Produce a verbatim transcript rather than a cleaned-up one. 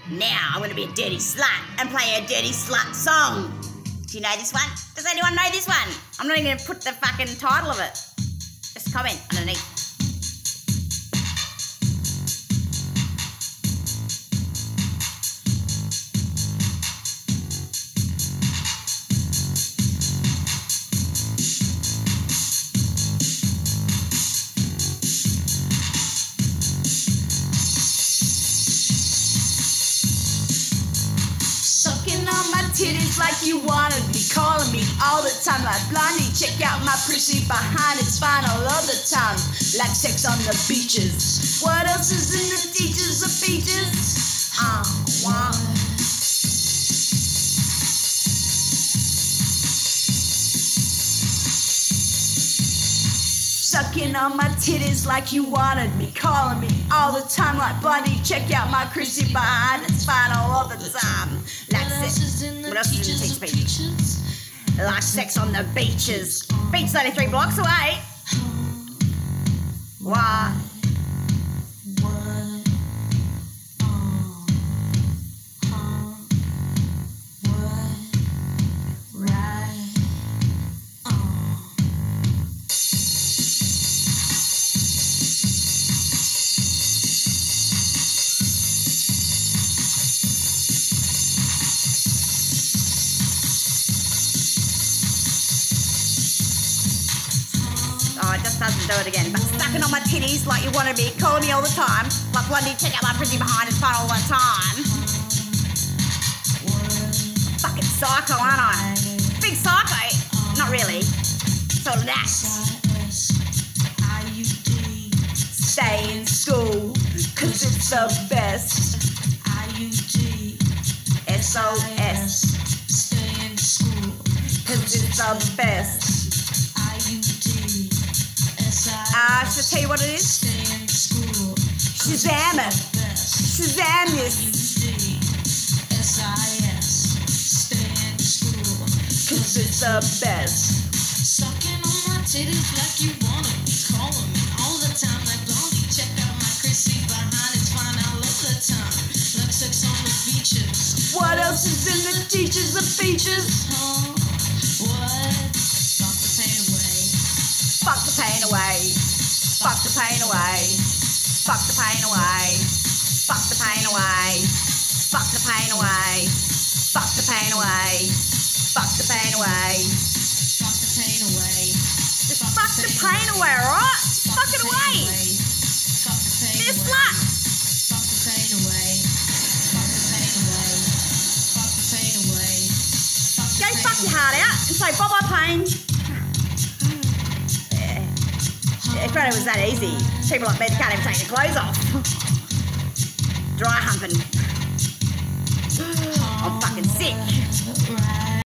Now I'm going to be a dirty slut and play a dirty slut song. Do you know this one? Does anyone know this one? I'm not even going to put the fucking title of it. Just comment underneath. Titties like you wanna be calling me all the time like Blondie. Check out my pussy behind, it's fine all of the time. Like sex on the beaches. What else is in the teachers of beaches? Uh, wow. Sucking on my titties like you wanted me, calling me all the time like Blondie. Check out my crazy behind, it's fine all of the time. Like sex. What else is in the beaches? Like sex on the beaches. Beach thirty-three blocks away. Why? Oh, it just doesn't do it again. But sucking on my titties like you want to be, calling me all the time. Like Blondie, check out my pretty behind, it's fun all the time. Fucking psycho, aren't I? Big psycho. Not really. Sort of that. Stay in school, cause it's the best. S O S. Stay in school, cause it's the best. Uh, should I tell you what it is? Shazam it. Shazam this. Cause it's the best. Sucking on my titties like you wanna be, calling me all the time like Blondie. Check out my Chrissy behind, it's fine all of the time. Like sex on the beaches. What else is in the teachers of beaches? Huh? What? Fuck the pain away. Fuck the pain away. Fuck the pain away. Fuck the pain away. Fuck the pain away. Fuck the pain away. Fuck the pain away. Fuck the pain away. Just fuck the pain away, alright? Fuck it away. Be a slut. Fuck the pain away. Fuck the pain away. Fuck the pain away. Go fuck your heart out and say bye bye pain. If only it was that easy. People like me can't even take their clothes off. Dry humping.